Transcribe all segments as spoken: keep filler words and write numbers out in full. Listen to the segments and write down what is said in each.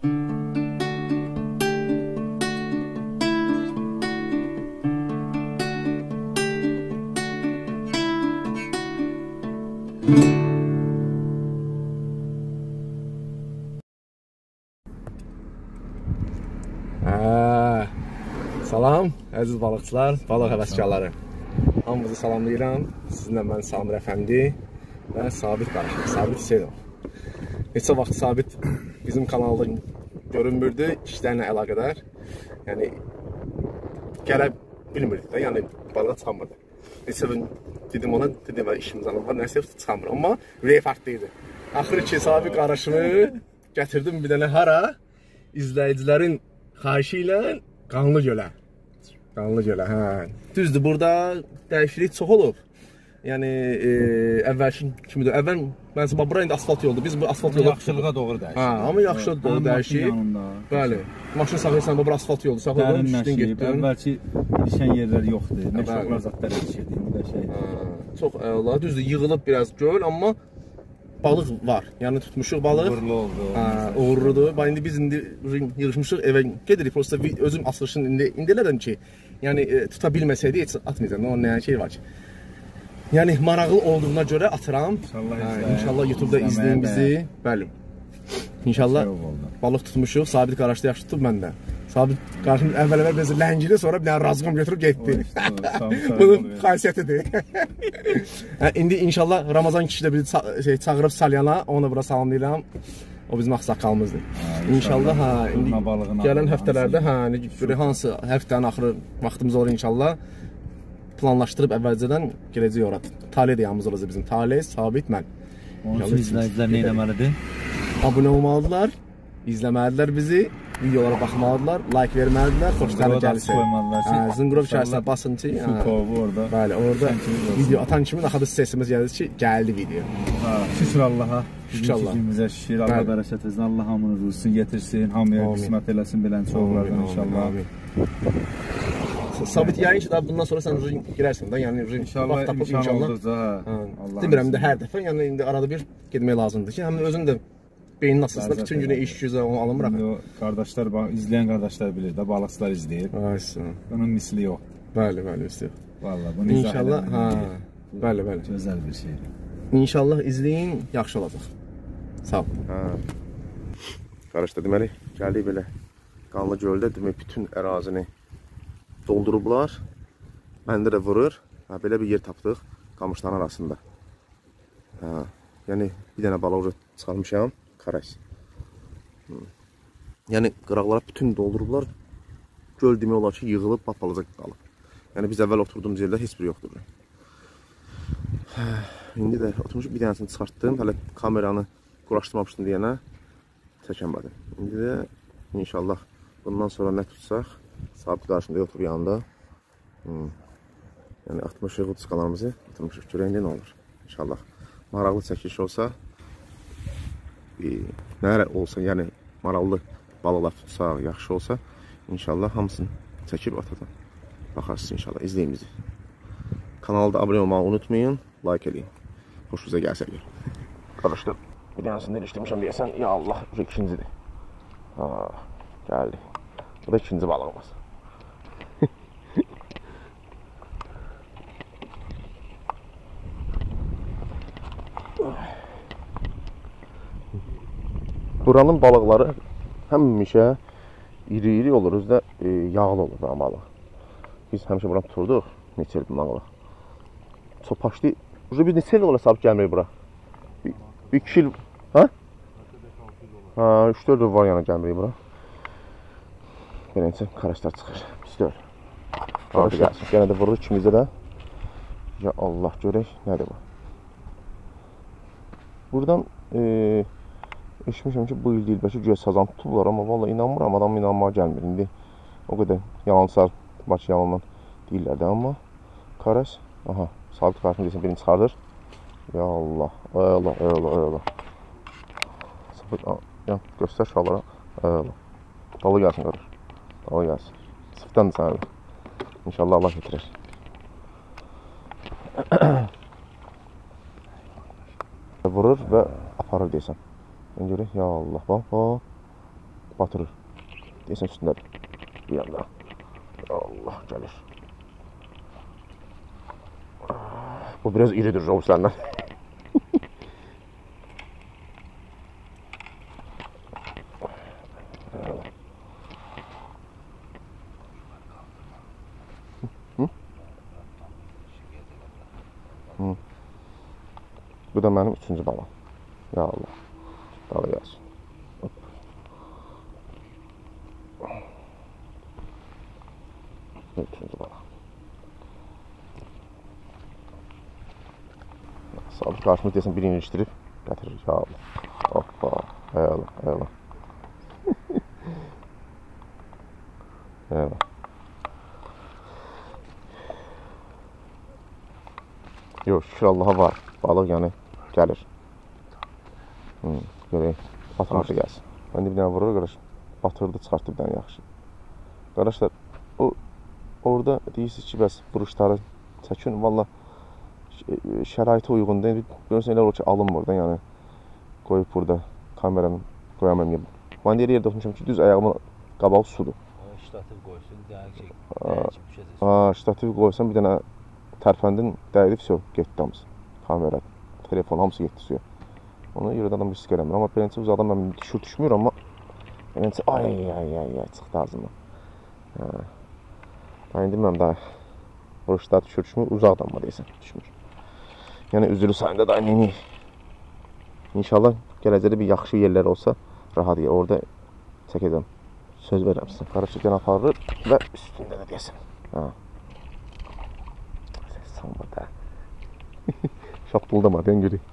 Hə, salam, əziz balıqçılar, balıq həvəskarları. Hamınızı salamlayıram. Sizinlə mən Samir Əfəndi və Sabit qardaşım, Sabit Hüseynov. Neçə vaxt Sabit bizim kanalda görünmürdü, işlərlə əlaqədar. Yəni, gələ bilmirdik də, yəni balığa çıxamırdı. Neçə gün dedim ona, dedim və işimizdən var, nəsə çıxamır. Amma ürəyi farklıydı. Axırı ki, Sabit qardaşımı gətirdim bir dənə hara, izləyicilərin xahişi ilə Qanlı Gölə. Qanlı Gölə, hə. Düzdür, burada dəyişiklik çox olub. Yəni, e, əvvəlki kimidir. Əvvəl, mənsə, bura indi asfalt yoldur. Biz bu asfalt yolu... Yaxşılığa doğru dəyişik. Hə, amma yaxşılığa doğru dəyişik. Bəli. Maşın saxlayırsan, bu bura asfalt yoldur. Saxladın, düşdün, getdin. Əvvəlki ilişən yerlər yoxdur. Məşğullar zatlar ilişirdi. Çox əla. Düzdür, yığılıb biraz göl, amma balıq var. Yəni tutmuşuq balıq. Uğurlu oldu. Hə, uğurludur. Bax indi biz indi yığışmışıq, evə gedirik. Prosta özüm asılışın indi indi elədim ki, yəni e, tuta bilməsəydi heç atmayacağam. Onun nə şey var ki. Yəni maraqlı olduğuna görə atıram. İnşallah, hə, inşallah YouTube-da izləyin bizi. Bəli. İnşallah balıq tutmuşuq. Sabit qardaşda yaxşı tutub məndə. Sabit qardaşım əvvəl-əvvəl biraz ləngidi, sonra bir dənə razqım götürüb getdi. Bunun xasiyyətidir. Hə, indi inşallah Ramazan kişi də bizi şey çağırıb Salyana, onu bura salamlayıram. O bizim ağsaqqalımızdır. İnşallah, hə, indi gələn həftələrdə, hə, hansı həftənin axırı vaxtımız olur inşallah. Planlaşdırıb əvvəlcədən gələcək ora. Talih də yanımız olacaq bizim. Talih, Sabit, mən. Onun üçün izləyicilər nə eləməlidir? Abunə olmalıdırlar, izləməlidirlər bizi, videolara baxmalıdırlar, like verməlidirlər, xoşlarına gəlirsə. Zınqrov içərisində basın ki, orada. Bəli, orada video atan kimin axıda sesimiz gəlir ki, gəldi video. Şükür Allaha. Şükür Allah. Günümüzə şükür, Allah bərəkət etsin, Allah hamınız olsun, getirsin, hamıya qismət eləsin bilən çoğulardan inşallah. Sabit yayın ki, bundan sonra sən girərsən də, yəni inşallah, imkan olduqca, hə. Demirəm də hər dəfə, yəni indi arada bir getmək lazımdır ki, həm özün də beynin asılsında bütün günə iş güzə onu alınmıraq. Qardaşlar, izləyən qardaşlar bilir də, balıqçılar izləyir. Bunun misli yox. Bəli, bəli, misli yox. Valla, bunu izah İnşallah, hə, bəli, bəli. Gözəl bir şeydir. İnşallah izləyin, yaxşı olacaq. Sağ ol. Qardaşlar, deməli, gəldik belə Qanlı Göldə, demək, bütün ərazini doldurublar. Məndə də vurur. Belə bir yer tapdıq qamışların arasında. Yəni, bir dənə balıq çıxarmışam. Karas. Yəni, qıraqlara bütün doldurublar. Göl demək olar ki, yığılıb, balaca qalıb. Yəni, biz əvvəl oturduğumuz yerdə heç biri yoxdur. İndi də oturmuşum, bir dənəsini çıxartdım. Hələ kameranı quraşdırmamışdım deyənə çəkəmədim. İndi də inşallah bundan sonra nə tutsaq, Sabit qarşımda oturub yanında. Hmm. Yəni, atmışıq uçqalarımızı, atmışıq görəyində nə olur? İnşallah. Maraqlı çəkiliş olsa, nə olsa, yəni maraqlı balıqlar tutsaq, yaxşı olsa, inşallah hamısını çəkib atadan. Baxarsınız inşallah, izləyin bizi. Kanalda abunə olmağı unutmayın, like eləyin. Xoşunuza gəlsə gör. Qardaşlar, bir dənəsində ilişdirmişəm deyəsən, ya Allah, bu ikincidir. Gəldi. Bu da ikinci balığımız. Buranın balıqları həmişə iri-iri olur, özdə e, yağlı olur buranın balığı. Biz həmişə buranı tuturduq, neçə il bundan qalaq. Çopaşlı, biz neçə il olaraq sabit gəlmirik bura? Bir iki il, hə? üç dörd il var yana gəlmirik bura. Beləncə karaslar çıxır, pis deyil. Qarşı gəlsin, yenə də vurur ikimizdə də. Ya Allah, görək, nədir bu? Buradan e, eşitmişəm ki, bu il deyil, bəlkə göz sazan tutublar, amma valla inanmıram, adam inanmağa gəlmir. İndi o qədər yalansar, başı yalandan deyirlər də, amma karas, aha, Sabit qarşımda deyəsən birini çıxardır. Ya Allah, ay Allah, ay Allah, ay Allah. Sabit, ya, göstər şallara, ay Allah. Dalı gəlsin qarış, dalı gəlsin. Sıfırdandır sənə də. İnşallah Allah getirir. Vurur və aparır deyəsən. Ben görək, ya Allah, bax, bax. batırır. Deyəsən üstündədir. Bir yanda. Allah gəlir. Bu biraz iridir robuslardan. Bu da mənim üçüncü balam. Ya Allah. Dala gəlsin. Üçüncü balam. Sabit qarşımız deyəsən birini ilişdirib gətirir. Ya Allah. Hoppa. Eyvallah. Eyvallah. Eyvallah. Yox, şükür Allaha var. Balıq yəni gəlir. Hmm, görək. Batırmışı gəlsin. Mən də bir dənə vurur, qardaş. Batırdı, çıxartdı bir dənə yaxşı. Qardaşlar, o orada deyirsiniz ki, bəs vuruşları çəkin. Valla şəraitə uyğun deyil. Görürsən, elə olur ki, alınmır da, yəni. Qoyub burada kameranı qoyamayım. Mən deyir yerdə oxumuşam ki, düz ayağımın qabağı sudur. Ştativ qoysun, deyək ki, deyək ki, düşəcək. Haa, ştativ qoysan bir dənə tərpəndin, dəyilib, söv, getdi hamısı. Kamera, telefon, hamısı getdi suya. Ona görə də adam risk eləmir. Amma beləncə uzaqdan mən düşür, düşmür, amma beləncə ay, ay, ay, ay, çıxdı ağzımdan. Daha indi mən daha vuruşda düşür, düşmür, uzaqdan mı deyəsən, düşmür. Yəni üzülü sayında da neyini. İnşallah gələcəkdə bir yaxşı yerlər olsa, rahat yer, orada çəkəcəm. Söz verəm sizə. Qarışıqdan aparır və üstündə də deyəsən. Samba da. Şok buldum ben göreyim.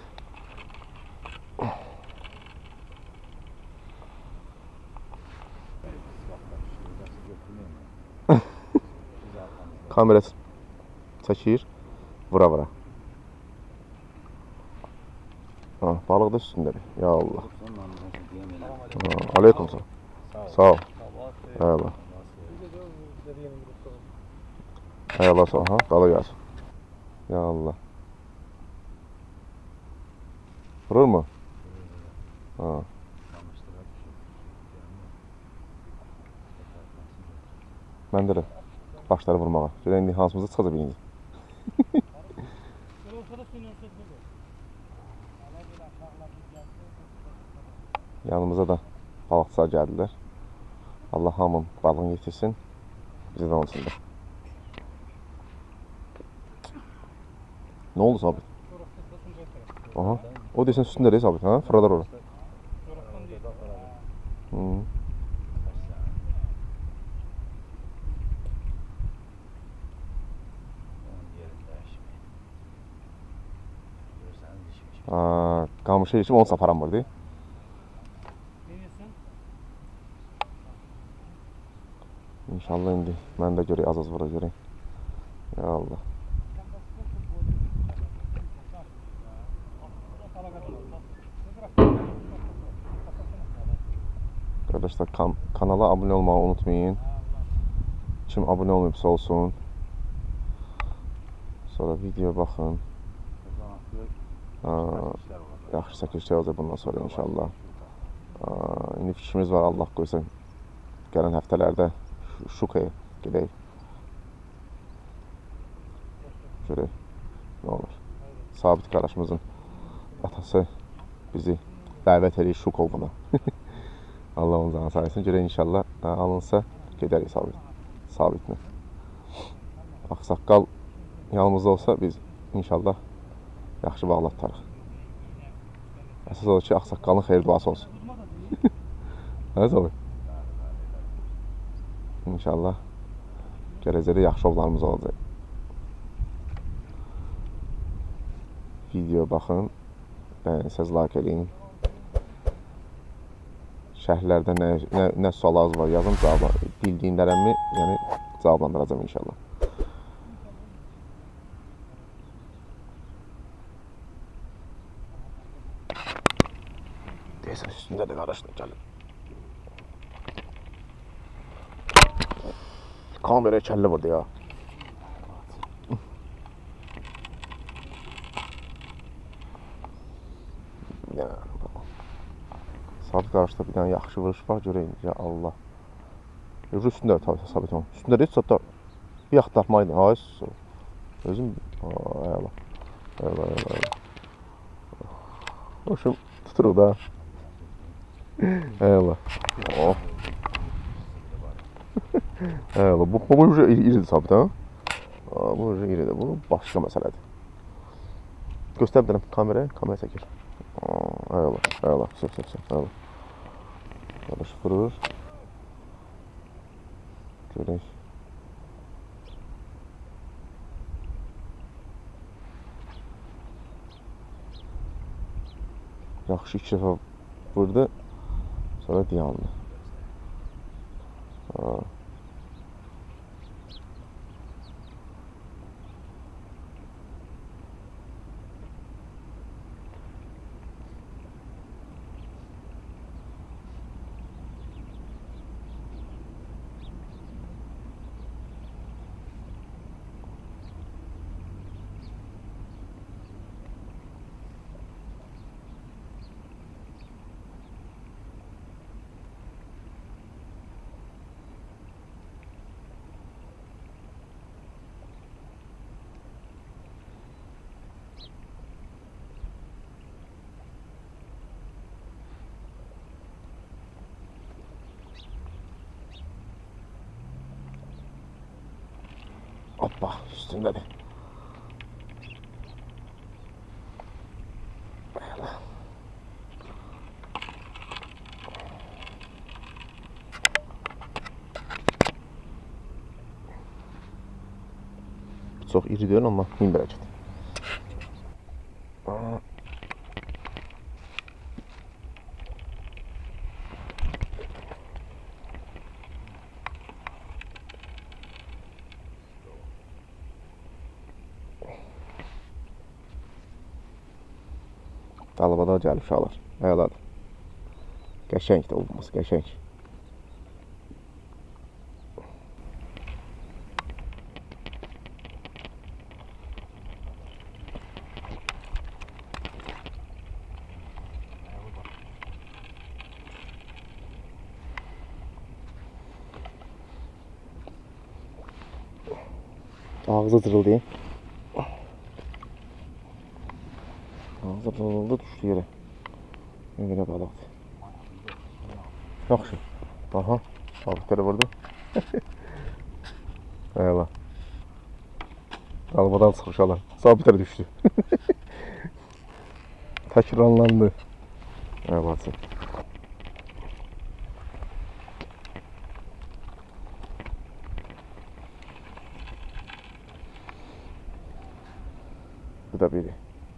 Kamera çəkir, vura vura. Ha, balıq da üstündədir. Ya Allah. Ha, aleyküm selam. Sağ ol. Eyvallah. Eyvallah sağ ol. Ha, dala gəlsin. Ya Allah. Vurur mu? Ha. Məndə də başları vurmağa. Görə indi hansımızda çıxacaq birinci. Yanımıza da balıqçılar gəldilər. Allah hamın balığını yetirsin. Bizə də onun içində. Ne oldu Sabit? Aha. O deyəsən üstündə deyil Sabit, ha? Fırladar ora. Hmm. Aa, qamışa geçip onu saparam var deyil. İnşallah indi mən də görək, az-az vura görək. Ya Allah. Arkadaşlar kan kanala abone olmayı unutmayın. Kim abone olmayıbsa olsun. Sonra videoya baxın. Yaxşı çəkilişlər olacaq bundan sonra inşallah. Aa, indi fikrimiz var, Allah qoysa gələn həftələrdə Şukaya gedək. Görək nə olur. Sabit qardaşımızın atası bizi dəvət edir Şukovuna. Allah onun canı sağ olsun. Görək inşallah alınsa gedərik Sabit. Sabitlə. Ağsaqqal yanımızda olsa biz inşallah yaxşı bağlatlarıq. Əsas olur ki, ağsaqqalın xeyir duası olsun. Hə Sabit? İnşallah gələcəkdə yaxşı ovlarımız olacaq. Video baxın, bəyənsəz like edin. Şərhlərdə nə, nə, nə suallarınız var yazın, cavab, bildiyinlərimi yəni, cavablandıracağım inşallah. Deyəsən üstündə də qardaşlar gəlin. Kameraya kəllə vurdu ya. Sabit qarşıda bir dənə yaxşı vuruş var, görək ya Allah. Yox, üstündə tabii Sabit onun. Üstündə deyil, satda bir yaxşı tapmaydı. Ay, özüm, ayala. Ayala, ayala. Hoşum tuturuq da. Ayala. Oh. Ayala, bu bu ucu iridir Sabit ha. Bu ucu iridir, bu başqa məsələdir. Göstər bir dənə kameraya, kamera çəkir. Ayala, ayala, sök, sök, sök, ayala. Qardaş vurur. Görək. Yaxşı iki dəfə vurdu, sonra dayandı. Hoppa, üstündedir. Çox iri deyil, amma min bərəkət. Dalbada gəlib uşaqlar. Ayaladır. Qəşəngdir olması, qəşəng. Ağzı cırıldayım. Ağzı cırıldı, düşdü yerə. Belə balıqdır. Yaxşı. Aha, sabitləri vurdu. Ayala. Dalbadan çıxır uşaqlar. Sabitləri düşdü. Təkrarlandı. Ayalası. Bu da biri.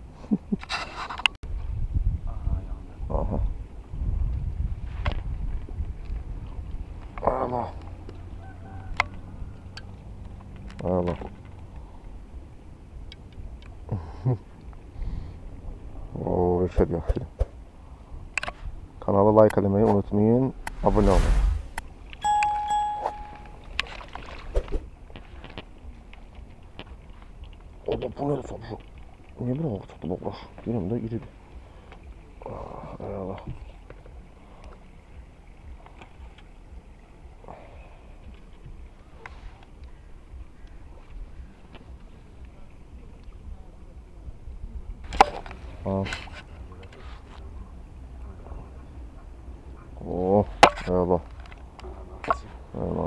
Aha. Allah. Allah. Oo, şey yaxşı. Kanala like etmeyi unutmayın, abone olun. O da bu ne sapı? Niye böyle bak tuttu bak bak. Benim de iridir. Ah, Allah. Ah. Oh, Allah. Allah.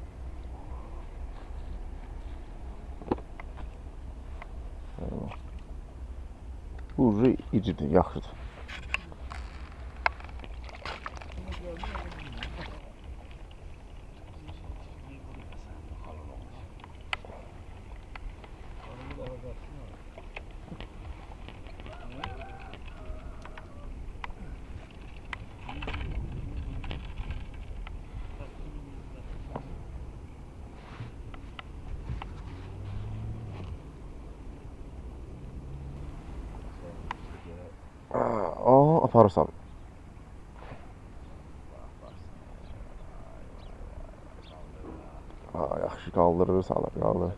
Bu ucu icidir, yaxşıdır. Aa, aparırsam. Aa, yaxşı qaldırır, salır, qaldırır.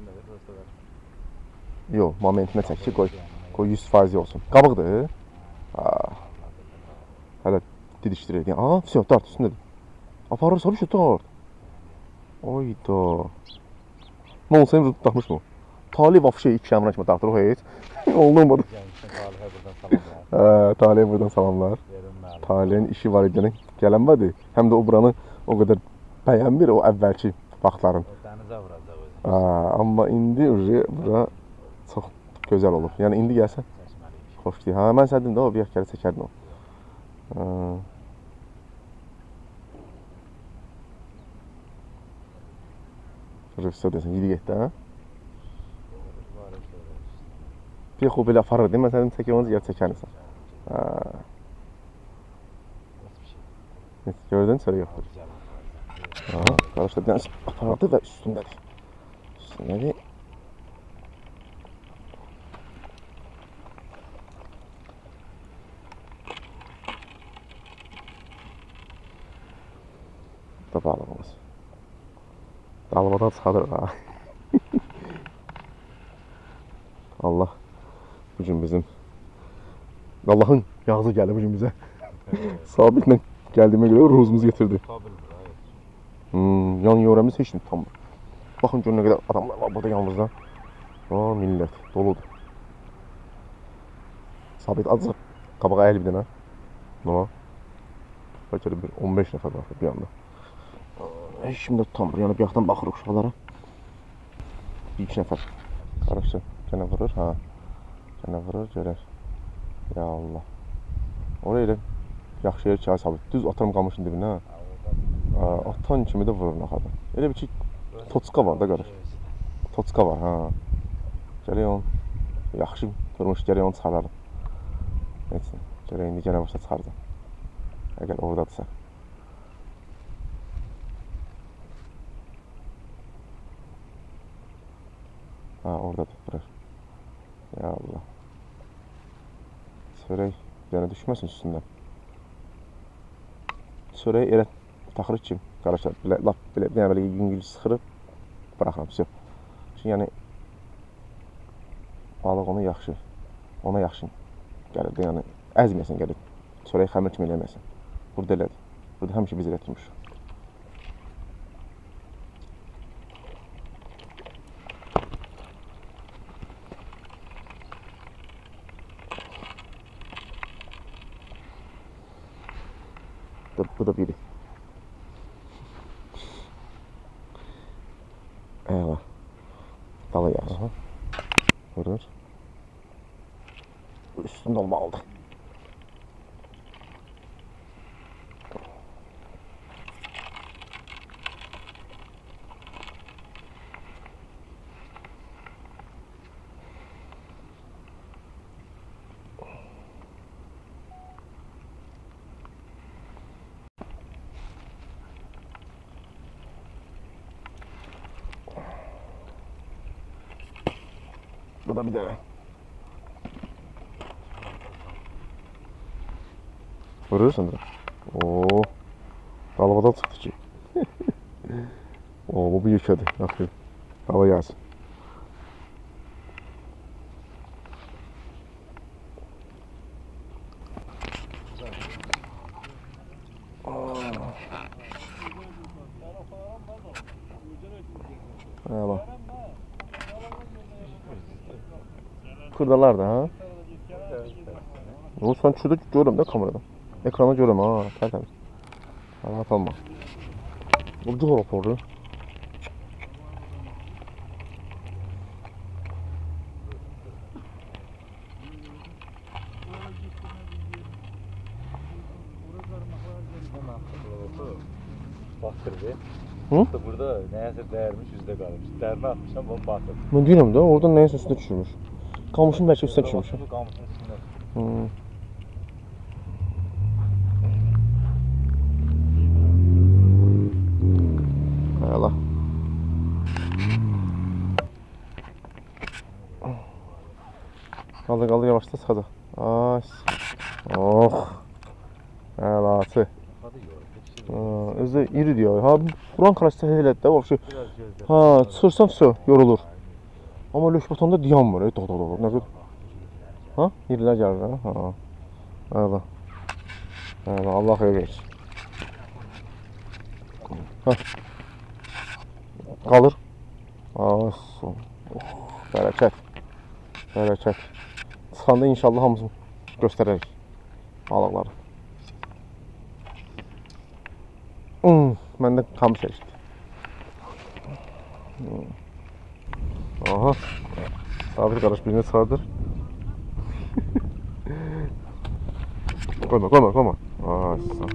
Yox, momentinə çək ki, qoy. Qoy yüz faiz olsun. Qabıqdır. Aa. Hələ didişdirir. Yəni, aha, все, dart üstündədir. Aparır, sonra şu dart. Oyda. Nə olsa emri tutmuş mu? Talih vafşe iki kəmrə kimi dartır o heç. Olmadı. Talihə buradan salamlar. Hə, Talihə buradan salamlar. Talihin işi var idi. Gələn vardı. Həm də o buranı o qədər bəyənmir o əvvəlki vaxtların. Dənizə vuracaq özü. Hə, amma indi bura çox gözəl olub. Yəni indi gəlsə xoş deyil. Hə, mən sənə dedim də o bir yaxkələ çəkərdin o. Hə. Rıfsa desən, yedi getdi, hə? Bir xo belə aparır, deyim, mən sənin çəkəməniz yer çəkənirsən. Hə. Gördün, sonra yoxdur. Hə, qarışda bir dənə apardı və üstündədir. Üstündədir. Bu da balığımız. Dalmadan çıxadırıq, ha. Allah bugün bizim Allah'ın yazı gəldi bugün bizə. Sabitlə gəldiyimə görə ruhumuzu getirdi. Hmm, yan yörəmiz heç nə tamam. Baxın görün nə qədər adamlar var burada yanımızda. Aa, millət doludur. Sabit azı qabağa əyil bir dənə. Nə var? Bəlkə də bir on beş nəfər var bir anda. Heç kim də tutamır. Yəni bir yaxdan baxırıq uşaqlara. Bir iki nəfər. Qarışdı. Gənə vurur, ha. Gənə vurur, görər. Ya Allah. Oraya elə yaxşı yer çay sabit. Düz atarım qamışın dibinə. Atan kimi də vurur naxadan. Elə bir ki, toçka var da qarış. Toçka var, ha. Gələk onu, yaxşı durmuş, gələk onu çıxararım. Neyse, gələk indi gənə başda çıxardım. Əgər oradadırsa. Ha, oradadır, vurur. Ya Allah. Çörək yəni düşməsin üstündən. Çörəyi elə taxırıq ki, qarışlar, belə, lap belə, yəni belə yüngül sıxırıb, bıraxıram, все. Çünki yəni, balıq onu yaxşı, ona yaxşı gəlir də, yəni, əzməyəsən gəlir, çörəyi xəmir kimi eləməyəsən. Burada elədir, burada həmişə biz elətdirmiş. Bu da biri. Eyvah. Dalı yer. Aha. Vurur. Üstünde olmalıdır. Bu da bir dene. Vuruyorsun da. Oo. Dalvadan çıktı ki. Oo, bu bir yıkadı. Aferin. Hava gelsin. Eyvallah. Kırdalar da ha. O sen şurada görürüm de kameradan. Ekrana görürüm ha. Tertemiz. Rahat olma. Burcu raporu. Batırdı. Hı? Burada neyse değermiş yüzde kalmış. Değerme atmışam onu batırdı. Ben deyirəm də, oradan nəyəsə üstünə düşürmüş. Qamışın bəlkə üstünə düşürmüş. Qamışın üstünə. Hmm. Eyvallah. Qaldır, qaldır, yavaşla çıxacaq. Ay. Oh. Əlatı. Özü iri diyor. Ha, buran karşıda elədi də, vəbşi. Ha, çıxırsan все, yorulur. Amma lök batanda dayanmır, e, doq doq doq. Nə qədər? Ha, irilər gəlir ha. Ha. Eyvallah. Yani Allah xeyir versin. Heh. Qalır. Olsun. Oh, bərəkət. Bərəkət. Çıxanda inşallah hamısını göstərərik balıqları. Hmm, məndə kam seçdi. Hmm. Aha. Sabit qardaş birini çıxardır. Koyma, koyma, koyma. Ay, sağ.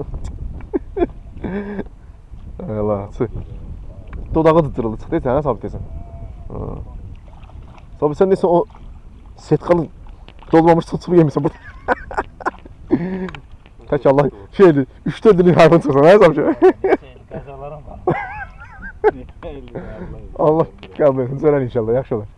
Allah, çıx. Dodağı tutturuldu, çıx deyəsən, hə, Sabit deyəsən. Sabit, sən deyəsən o setqalı dolmamış tutsumu yemişsən burada. Tək Allah şeydir, üç dörd ilin hayvan çıxsan, hə, Sabit? Qəzalarım var. Allah qəbul etsin, sörən inşallah, yaxşı olar.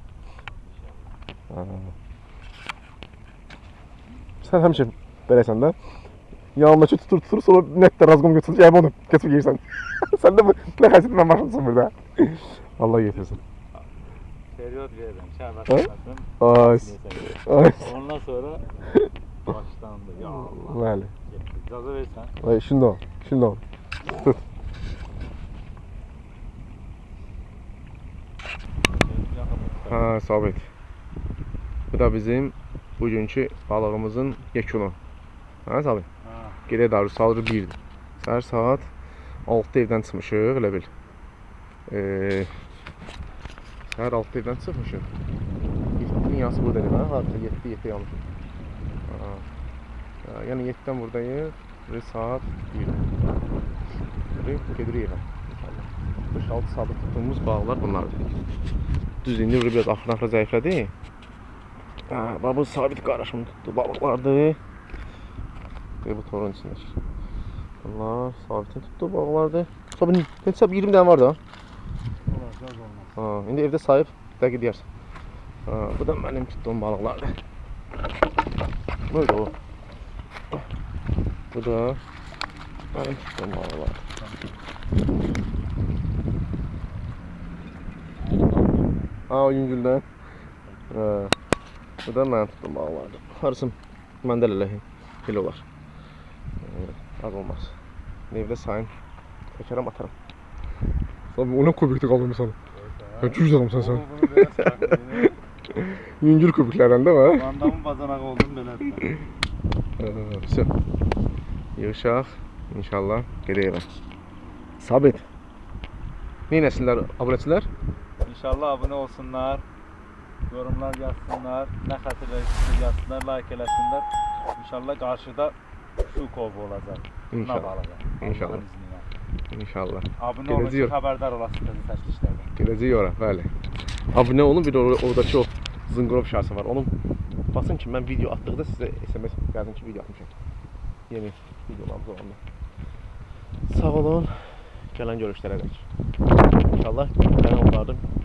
Sən həmişə beləsən də, yanındakı tutur tutur, sonra nətdə razqom götürür, yəyib onu keçib yeyirsən. Sən də bu nə xəsiyyət mən başlasın burada. Allah yetirsin. Periyod verirəm, şəhbətləsin. Ay. Ondan sonra başlandı. Ya Allah. Bəli. İcazə versən. Ay, şimdi ol, şimdi ol. Tut. Ha, Sabit. Bu da bizim bugünkü balığımızın yekunu. Ha, Sabit? Gedək darı salırı birdir. Səhər saat altıda evdən çıxmışıq, elə bil. Ee, səhər altıda evdən çıxmışıq. yeddi yası buradayım, ha? Hardasa yeddi yeddi yanmışıq. Yəni yeddidən buradayıq və saat bir. Gedirik evə. beş altı saatda tutduğumuz bağlar bunlardır. Düz indi burada biraz axır-axır zəiflədi. Bax bu Sabit qardaşımın tutduğu balıqlardır. Və bu torun içindəki. Bunlar Sabitin tutduğu balıqlardır. Sabit hesab iyirmi dənə var da. Ha, indi evdə sayıb dəqiq deyərsən. Ha, bu da mənim tutduğum balıqlardır. Böyle o. Bu da mənim tutduğum balıqlardır. Ha, o yüngüldən. Ha, bu da mənim tutduğum balıqlardır. Harısım məndə elə elə olar. Az olmaz. Evdə sayın. Təkərəm atarım. Sabit, o nə kubikdir qaldım sana? Cüz adamsan sən. Yüngül kubiklərdən də var. Vandamın bacanağı oldum belədir. Все. Yığışaq. İnşallah gedək evə. Sabit. Neynəsinlər abunəçilər? İnşallah abunə olsunlar. Yorumlar yazsınlar. Nə xətirlər yazsınlar, like eləsinlər. İnşallah qarşıda şu kov olacaq. İnşallah. İnşallah. İnşallah. Abunə olun ki, xəbərdar olasınız təklişlərdən. Gələcək ora, bəli. Abunə olun, bir oradakı o zınqrov şarsı var. Onun basın ki, mən video atdıqda sizə S M S gəldim ki, video atmışam. Yeni videolarımız olanda. Sağ olun. Gələn görüşlərə qədər. İnşallah gələn onlardır.